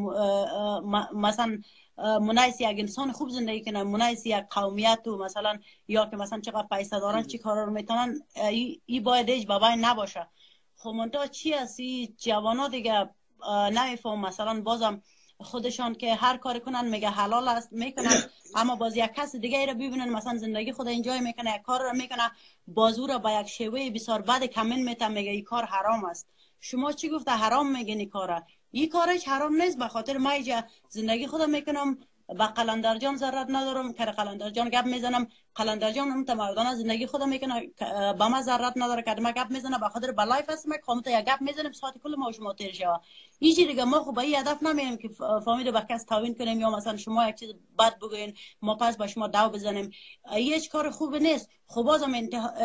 مثلا منایس یک انسان خوب زندگی کنن، منایس یک قومیت و مثلا یا که مثلا چقدر پیسه دارن چی کارا رو میتونن، ای, ای باید هیچ بابای نباشه. خب منتها چی هستی جوانا دیگه نمیفهم. مثلا بازم خودشان که هر کار کنن میگه حلال است میکنن، اما باز یک کس دیگه را ببینن مثلا زندگی خود انجای میکنه، یک کار را میکنه، بازو را با یک شیوه بسیار بد کمن میتن میگه این کار حرام است. شما چی گفته حرام میگین این کارا؟ این کارش حرام نیست، به خاطر ما اینجا زندگی خودم میکنم، با قلندر جان ضرورت ندارم که قلندر جان گپ میزنم، قلندر جان هم مردانه زندگی خودم میکنه، با ما ضرورت نداره که ما گپ میزنه، به خاطر بلایف است ما کامتا یک گپ میزنیم ساعت کل ما شما تیر شوه. هیچ دیگه ما خب به این هدف نمیایم که فامیل با کس تاوین کنیم یا مثلا شما یک چیز بد بگوین ما پس با شما داو بزنیم، هیچ کار خوب نیست. خب بازم انتها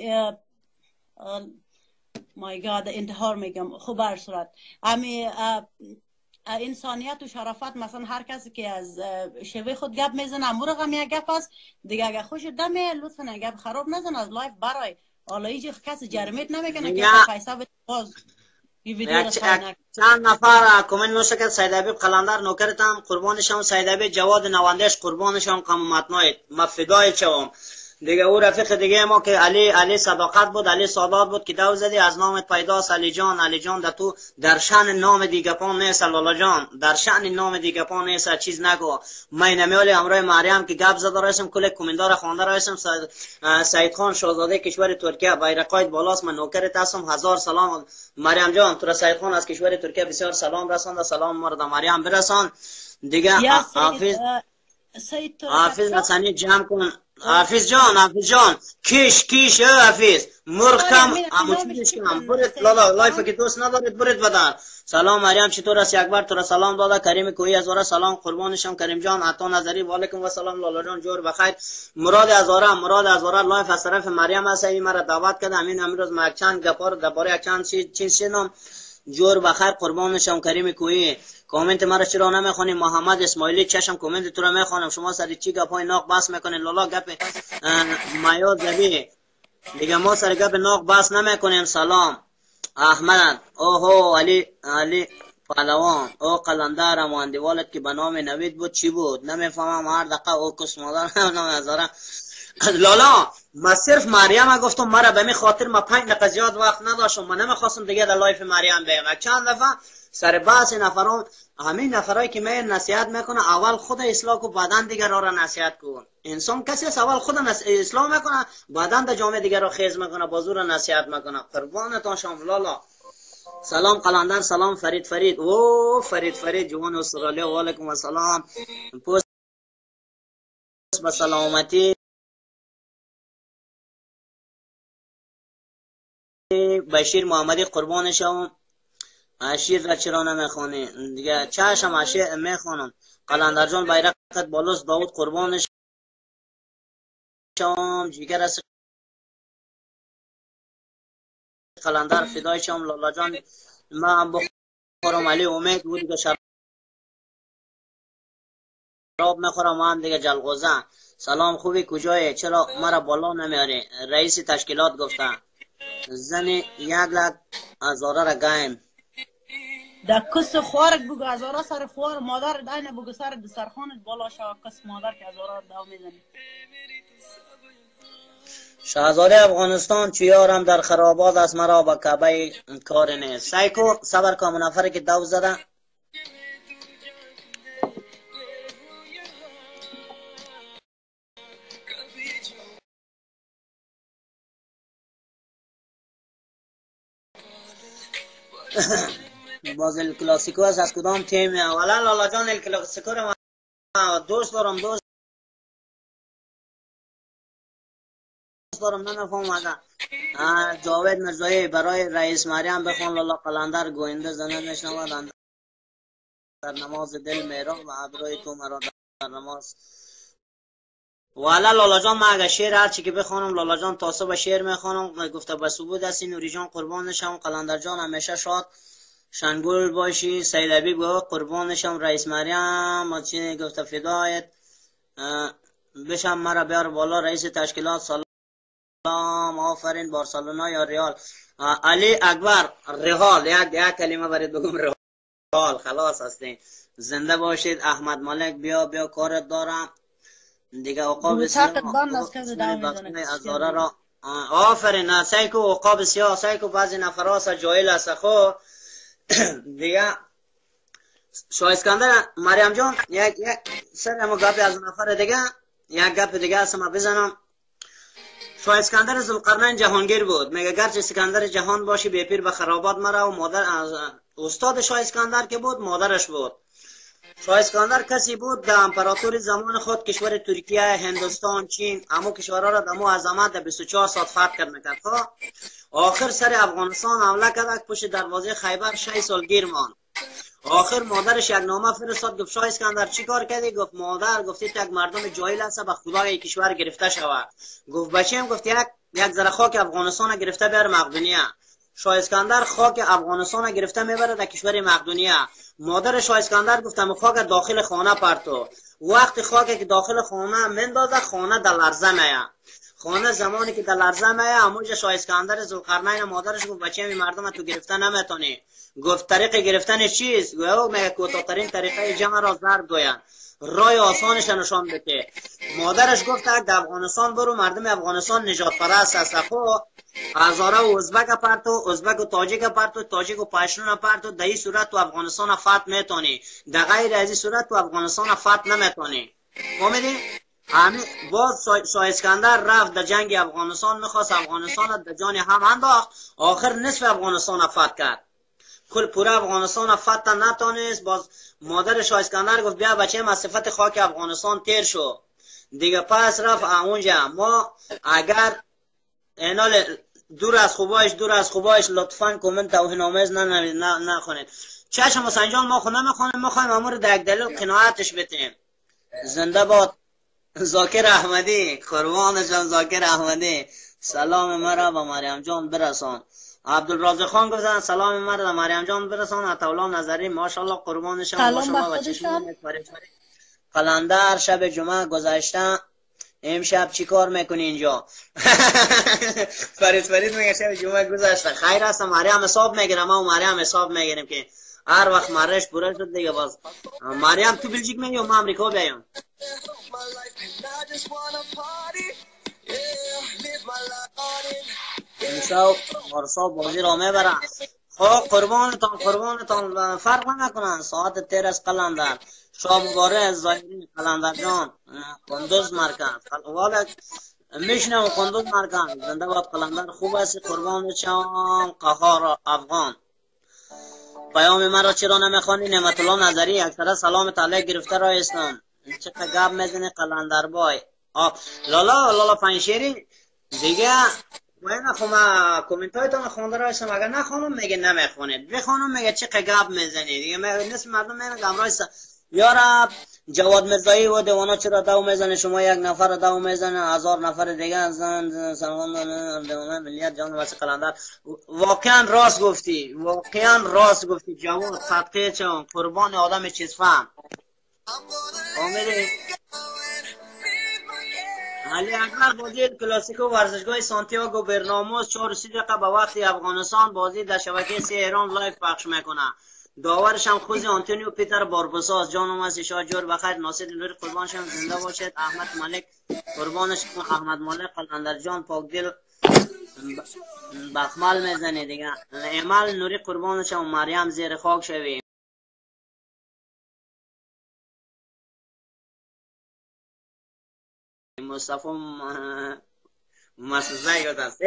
مای گاد انتحار میگم. خب بر صورت امی انسانیت و شرافت، مثلا هر کسی که از شوی خود گپ میزنه امور هم یک گپ است دیگه، اگه خوش دمه لطفا گپ خراب نزن از لایف برای حالا هیچ کسی جرمت نمیکنه که پیسه به باز این ویدیو را ساینک چند نفر کامنت نوشته که سید حبیب قلندر نوکرتم قربانشم، سید حبیب جواد نواندش قربانشم، قامتنای مفدای چوم دیگه. او رفیق دیگه ما که علی علی صداقت بود، علی سادات بود که دو زدی از نامت پیداست علی جان. علی جان در تو در شأن نام دیگه پان نیست لالا جان، در شأن نام دیگه پان نیست، چیز نگو. من نمیالی امروز مریم که گپ زده رسم کل کمندار خوانده رسم. سعید خان شاهزاده کشور ترکیه بیرقایت بالاست، من نوکرت هستم. هزار سلام مریم جان، تو را سعید خان از کشور ترکیه بسیار سلام رسانده، سلام مرد مریم برسان دیگه. حافظ حافظ حسنی جمع کن. حافظ جان حافظ جان کش کش حافظ مرغ کم اموچیش کم برید لالا لایف که دوست ندارید برید بدن. سلام مریم چطور است؟ یک بار تو را سلام داده. کریم کوی هزاره سلام قربانشم. کریم جان عطا نظری و علیکم و سلام. لالا جان جور بخیر. مراد هزاره مراد هزاره لایف از طرف مریم است، این مرا دعوت کرده. همین امروز ما چند گپار درباره چند چیز شنیدم. جور بخیر قربانشم. کریم کوی کامنت مرا چرا نمیخونی؟ محمد اسماعیلی چشم کامنت تو را میخونم. شما سر چی گپای ناق بس میکنین؟ لالا گپ مایا زبی دیگه ما سر گپ ناق بس نمیکنیم. سلام احمد اوهو علی علی پهلوان او قلندر ماندیوالت که به نام نوید بود چی بود نمیفهمم. هر دقیقه او کس مادر نمیذاره. لالا ما صرف مریم گفتم، مرا به می خاطر ما پنج دقیقه زیاد وقت نداشتم، من نمیخواستم دیگه در لایف مریم بیم. چند دفعه سر بحث نفران همین نفرایی که می نصیحت میکنه اول خود اصلاح کو بعدن دیگر را نصیحت کن. انسان کسی است اول خود اصلاح میکنه بعدن در جامعه دیگر را خیز میکنه بازور نصیحت میکنه. قربانتان شم لالا. سلام قلندر سلام فرید فرید او فرید فرید جوان استرالیا و علیکم السلام. پوست به سلامتی بشیر محمدی قربانشم. اشیر را چرا نمیخونی دیگه؟ چشم اشیر میخونم. قلندر جان بیرقت بالاست داود قربانشم. جیگر است قلندر فدای شم. لالا جان من بخورم علی امید بود دیگه شراب میخورم من دیگه جلغوزه. سلام خوبی کجایی؟ چرا مرا بالا نمیاری؟ رئیس تشکیلات گفته زنی یک لک هزاره را گایم در کس خوارک بگو هزاره سر خوار مادر داینه بگو سر دسترخوانت بالا شو کس مادر که هزاره داو میزنی. شهزاده افغانستان چیارم در خرابات است مرا با کعبه کار نیست. سایکو صبر که منافره که دو زده باز الکلاسیکو است. از کدام تیم؟ والا لالا جان الکلاسیکو رو دوست دارم دوست دارم نفهمم. جاوید مرزایی برای رئیس مریم بخوان. لالا قلندر گوینده زنه نشنود در نماز دل میرم و ابروی تو مرا در نماز. والا لالا جان ما اگه شعر هر چی که بخوانم لالا جان تاسو به شعر میخوانم گفته به ثبوت است. نوری جان قربانشم. قلندر جان همیشه شاد شنگول باشی. سید حبیب گفت قربانشم. رئیس مریم چی گفته فدایت بشم مرا بیار بالا. رئیس تشکیلات سلام آفرین. بارسلونا یا ریال؟ علی اکبر ریال. یک یک کلمه برید بگم ریال خلاص هستین. زنده باشید. احمد ملک بیا بیا کارت دارم دیگه. عقاب سیاه را آفرین. سایکو عقاب سیاه سایکو بعضی نفراس جایل است خو دیگه. شاه اسکندر مریم جان یک یک سر ما گپ از نفر دیگه یک گپ دیگه است ما بزنم. شاه اسکندر ذوالقرنین جهانگیر بود. میگه گرچه اسکندر جهان باشی به پیر به خرابات مرا و مادر استاد شاه اسکندر که بود مادرش بود. شاه اسکندر کسی بود در امپراتوری زمان خود کشور ترکیه، هندوستان، چین امو کشورها را دمو عظمت بیست و چهار ساعت فتح کرد میکرد. آخر سر افغانستان حمله کرد، پشت دروازه خیبر شش سال گیر ماند. آخر مادرش یک نامه فرستاد، گفت شاه اسکندر چی کار کردی؟ گفت مادر گفتی یک مردم جاهل است به خدا یک کشور گرفته شود. گفت بچه‌م گفت یک یک ذره خاک افغانستان گرفته بیار مقدونیه. شاه اسکندر خاک افغانستان گرفته میبره در کشور مقدونیه. مادر شاه اسکندر گفتم خاک داخل خانه پرتو. وقتی خاک که داخل خانه مندازه خانه در لرزه میه. خانه زمانی که در لرزه میه همونجا شاه اسکندر ذوالقرنین مادرش گفت بچه‌م این مردم تو گرفته نمیتونی. گفت طریق گرفتن چیست؟ گفت میگه کوتاه‌ترین طریقه جمع را ضرب گویند. رای آسانش نشان بده. مادرش گفت در افغانستان برو، مردم افغانستان نجات پرست است. خب هزاره و ازبک پرتو، ازبک و تاجیک پرتو، تاجیک و پشتون پرتو، در این صورت تو افغانستان فتح میتونی. در غیر از این صورت تو افغانستان فتح نمیتونی. فهمیدی؟ همین باز شاه اسکندر رفت در جنگ افغانستان، میخواست افغانستان در جان هم انداخت. آخر نصف افغانستان فتح کرد. کل پورا افغانستان فتح نتونست. باز مادر شاه اسکندر گفت بیا بچه از صفت خاک افغانستان تیر شو دیگه. پس رفت اونجا. ما اگر اینال دور از خوبایش دور از خوبایش لطفاً کامنت توهین آمیز نخونید. چشم حسین جان ما خود نمیخونیم، میخوایم امور در یک دلیل قناعتش بتیم. زنده باد ذاکر احمدی، قربانشان ذاکر احمدی. سلام مرا به مریم جان برسان. عبدالرازق خان گفتن سلام مرا مریم جان برسان. عطاالله نظری ماشاءالله قربانشان ماشاءالله بچه‌شون. قلندر شب جمعه گذشته امشب چی کار میکنی اینجا؟ فرید فرید میگه شب جمعه گذشته خیر است. مریم حساب میگیرم ما و مریم حساب میگیریم که هر وقت مرش پوره شد دیگه. باز مریم تو بلژیک میگی و ما امریکا بیایم. امشب وارسا بازی را میبرن. خب قربانتان قربانتان فرق نکنن. ساعت تیر از قلندر شاه مبارک ظاهری قلندر جان قندوز مرکز والا میشنم قندوز مرکز. زنده باد قلندر خوب است قربان شام. قهار افغان پیام مرا چرا نمیخوانی؟ نعمت الله نظری اکثر سلام تعالی گرفته را هستم. چقدر گپ میزنی قلندر بای. آب لالا لالا پنشیری دیگه من خو ما کامنت هایتون خونده را هستم. اگر نخونم میگه نمیخونید، بخونم میگه چقدر گپ میزنی دیگه. نصف مردم میگن امروز یارا جواد مرزایی و دیوانا چرا داو میزنه؟ شما یک نفر داو میزنه هزار نفر دیگه زن سلام دیوانه ملیت جان واسه قلندر. واقعا راست گفتی، واقعا راست گفتی جواد صدقه چون قربان آدم چیز فهم. آمدی علی اکبر بازی کلاسیکو ورزشگاه سانتیاگو برناموس چهار و سی دقیقه به وقت افغانستان بازی در شبکه سی ایران لایو پخش میکنه. داورش هم خوزی آنتونیو پیتر باربوساس. جانم از شاه جور بخیر. ناصر نوری قربانشم زنده باشد. احمد ملک قربانش. احمد ملک قلندر جان پاکدل بخمل میزنه دیگه. امال نوری قربانشم. مریم زیر خاک شوی. مصطفی مسوزه یاد است.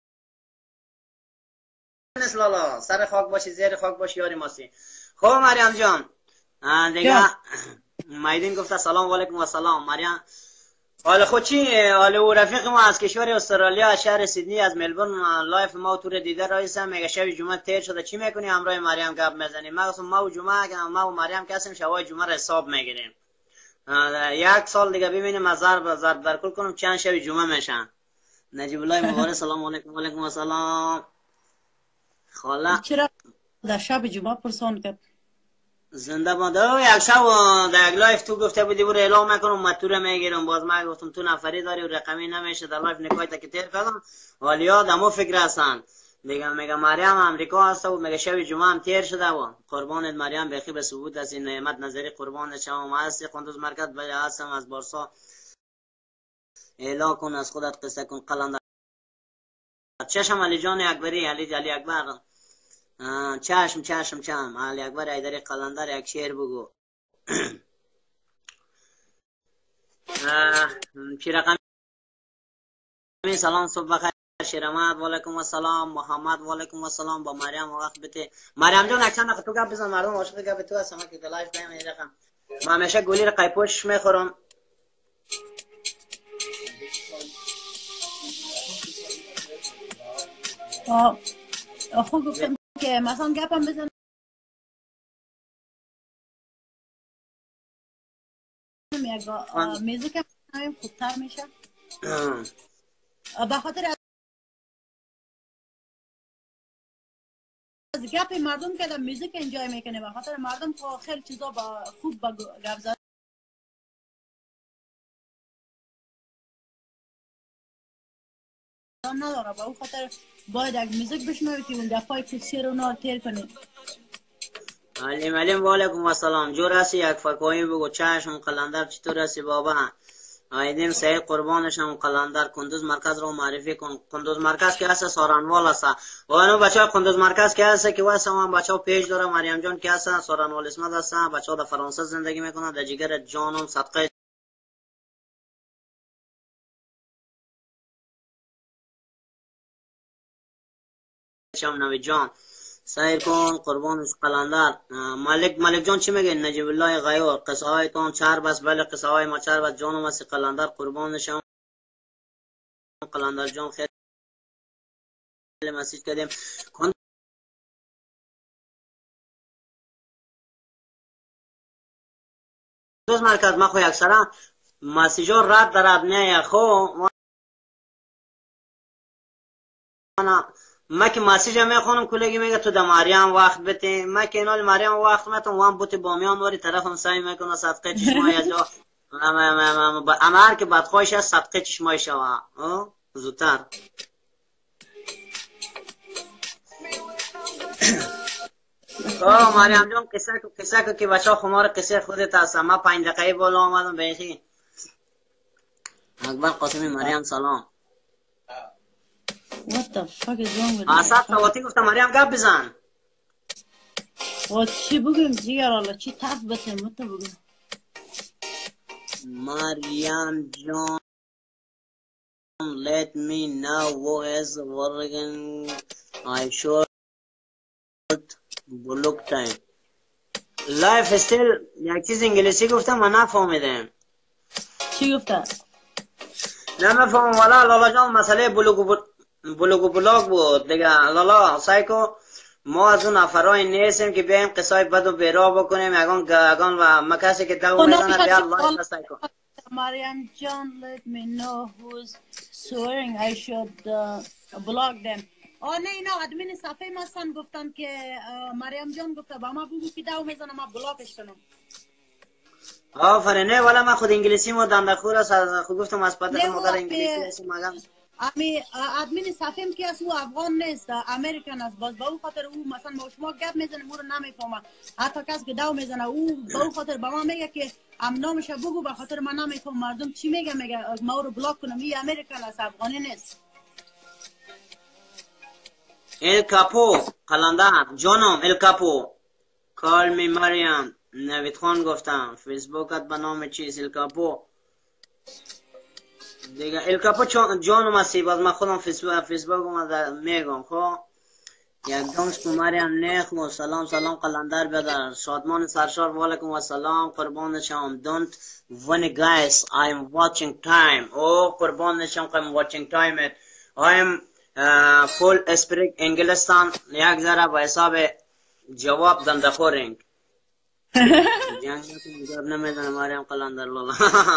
لالا سر خاک باشی زیر خاک باشی یاری ماسی. خب مریم جان دیگه مایدین گفته سلام علیکم و سلام. مریم حال خود چی؟ حال او رفیق ما از کشور استرالیا شهر سیدنی از ملبورن لایف ما تور دیده رئیسم. میگه شب جمعه تیر شده چی میکنی؟ همراه مریم گپ میزنیم. ما ما و جمعه ما و مریم کسیم شبای جمعه را حساب میگیریم. یک سال دیگه ببینیم از ضرب ضرب در کل کنم چند شب جمعه میشن. نجیب الله مبارک سلام علیکم و علیکم السلام. خاله چرا در شب جمعه پرسان کرد؟ زنده باد. یک شب در یک لایف تو گفته بودی برو اعلام میکنم من تو رو میگیرم. باز من گفتم تو نفری داری و رقمی نمیشه. در لایف نکای تا که تیر کردم والیا دمو فکر هستن دیگه. میگه مریم امریکا هست و میگه شب جمعه هم تیر شده و قربانت مریم بخی به ثبوت از این نعمت نظری قربانت شما هستی. قندوز مرکز بله هستم از بارسا. اعلام کن از خودت قصه کن قلندر. چشم علی جان اکبری علی علی اکبر چشم چشم چشم. علی اکبر حیدری قلندر یک شعر بگو. چی رقم؟ سلام صبح بخیر. شیرمت و علیکم السلام. محمد و علیکم السلام. با مریم وقت بده. مریم جان یک چند دقیقه تو گپ بزن، مردم عاشق گپ تو هستم که لایو دایم این رقم. ما همیشه گولی رو قیپوش میخورم. خوب گفتم که مثلا گپم بزن یک موزیک هم خوبتر میشه. به خاطر از گپ مردم که موزیک انجای میکنه، به خاطر مردم تا خیلی چیزا با خوب با گپ زدن نداره، با اون خاطر باید یک موزیک بشنوی که اون گپای کسی رو نار تیر کنه. علیم علیم و علیکم السلام. جور هستی یک فکایی بگو. چشم قلندر چطور هستی بابا؟ آیدیم سعید قربانشم. قلندر کندوز مرکز رو معرفی کن. کندوز مرکز که هست سارنوال هست و اینو بچه ها کندوز مرکز که هست که واسه من بچه ها پیج داره. مریم جان که هست سارنوال اسمت هست. بچه ها در فرانسه زندگی میکنن. در جگر جانم صدقه شم نوی جان سیر کن قربانش قلندر. ملک ملک جان چی میگه؟ نجیب الله غیور قصه های تون چهار بس. بله قصه های ما چهار بس. جانم هستی قلندر قربانشم. قلندر جان خیلی مسیج کردیم. کندوز مرکز ما خو اکثرا مسیجا رد در نه خو ما که مسیج میخونم کلگی میگه تو در مریم وقت بده. ما که اینال مریم وقت میتونم وام بوت بامیان وری طرفم سعی میکنه صدقه چشمای از امر که بدخواهش هست صدقه چشمای شوا زودتر. آه مریم جان قصه قصه که بچه ها خمار قصه خودت هست. ما پنج دقیقه بالا آمدم بیخی. اکبر قاسمی مریم سلام. What the fuck is wrong with me? اسد سواتی گفتم مریم گپ بزن. و چی بگیم جیگر الله چی تف بتیم متو بگیم. مریم جان let me know what is working. I should block time. life still یک چیز انگلیسی گفتم من نفهمیدم. چی گفته؟ نمیفهمم والا. لالا جان مسئله بلوگ بلوگ و بلاگ بود دیگه. لالا سایکو ما از اون نفرای نیستیم که بیایم قصای بد و بیرا بکنیم. یگان گگان و مکسی که دو میزنه بیا لایف سایکو. مریم جان let me know who's swearing I should uh, block them. آه نه اینا ادمین صفحه مستن گفتن که مریم جان گفته با ما بگو که دو میزنه ما بلاکش کنم. آفرین. نه والا من خود انگلیسی مو دندخور است. خود گفتم از پدر مادر انگلیسی هستم مگم. امی ادمین صفحه که از او افغان نیست امریکن است. باز با اون خاطر او مثلا ما شما گپ میزنه مو رو نمیفهمه. حتی کسی که دو میزنه او با اون خاطر با ما میگه که ام نامش بگو به خاطر من نمیفهم مردم چی میگه. میگه ما رو بلاک کنم. این امریکن است افغانی نیست. ال کاپو قلندر جانم ال کاپو کال می مریم. نوید خان گفتم فیسبوکت به نام چیز ال کاپو دیگه. ال کاپو جانم هستی. باز من خودم فیسبوک فیسبوک میگم خب یک دانش کو مریم نخو. سلام سلام قلندر بدر. شادمان سرشار و علیکم السلام. قربان شم. don't when guys I'm watching time. او قربان شم I'm watching time it. I'm uh, full speak انگلستان یک ذره به حساب جواب دنده خورینگ. جنگ نمیدونم مریم قلندر لالا.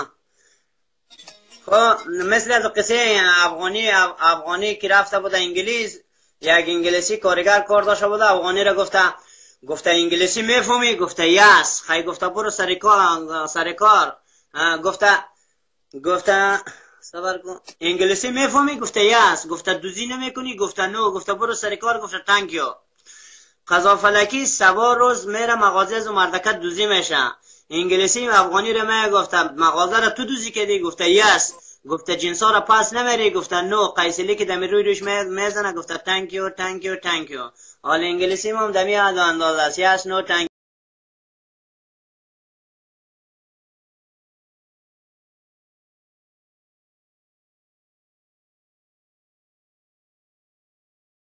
خب مثل از قصه افغانی افغانی که رفته بود انگلیس یک انگلیسی کارگر کار داشته بود. افغانی را گفته گفته انگلیسی میفهمی؟ گفته یس. خیلی گفته برو سر کار سر کار. گفته گفته صبر کن انگلیسی میفهمی؟ گفته یس. گفته دوزی نمیکنی؟ گفته نو. گفته برو سر کار. گفته تانک یو. قضا فلکی سوار روز میره مغازه از مردکت دوزی میشه. انگلیسی افغانی رو میگه گفته مغازه را تو دوزی کردی؟ گفته یس. گفته جنس ها را پس نمیری؟ گفته نو. قیسلی که دمی روی روش میزنه گفته تانک یو تانک یو تانک یو. حال انگلیسی هم دمی اندازه است. یس نو تانک